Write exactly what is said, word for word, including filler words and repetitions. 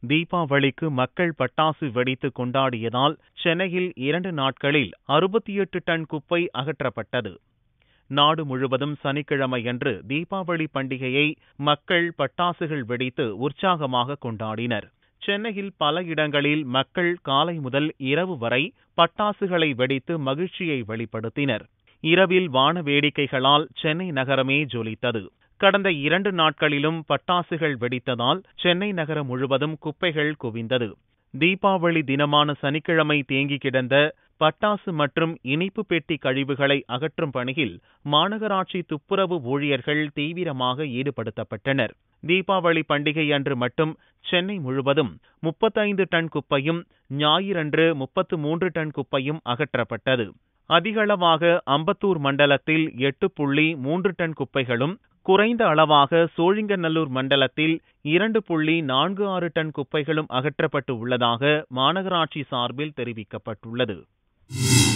தீபாவளிக்கு மக்கள் பட்டாசு வெடித்து கொண்டாடியதால் சென்னையில் இரண்டு நாட்களில் அறுபத்தி எட்டு டன் குப்பை அகற்றப்பட்டது. நாடு முழுவதும் சனிக்கிழமையன்று தீபாவளி பண்டிகையை மக்கள் பட்டாசுகள் வெடித்து உற்சாகமாக கொண்டாடினர். சென்னையில் பல இடங்களில் மக்கள் காலை முதல் இரவு வரை பட்டாசுகளை வெடித்து மகிழ்ச்சியை வெளிப்படுத்தினர். இரவில் வான வேடிக்கைகளால் சென்னை நகரமே ஜொலித்தது. கடந்த இரண்டு நாட்களிலும் பட்டாசுகள் வெடித்ததால் சென்னை நகரம் முழுவதும் குப்பைகள் குவிந்தது. தீபாவளி தினமான சனிக்கிழமை தேங்கி கிடந்த பட்டாசு மற்றும் இனிப்பு பெட்டி கழிவுகளை அகற்றும் பணியில் மாநகராட்சி துப்புரவு ஊழியர்கள் தீவிரமாக ஈடுபடுத்தப்பட்டனர். தீபாவளி பண்டிகை அன்று மட்டும் சென்னை முழுவதும் முப்பத்தைந்து டன் குப்பையும் ஞாயிறன்று முப்பத்து மூன்று டன் குப்பையும் அகற்றப்பட்டது. அதிகளவாக அம்பத்தூர் மண்டலத்தில் எட்டு புள்ளி மூன்று டன் குப்பைகளும், குறைந்த அளவாக சோழிங்கநல்லூர் மண்டலத்தில் இரண்டு புள்ளி நான்கு ஆறு டன் குப்பைகளும் அகற்றப்பட்டு உள்ளதாக மாநகராட்சி சார்பில் தெரிவிக்கப்பட்டுள்ளது.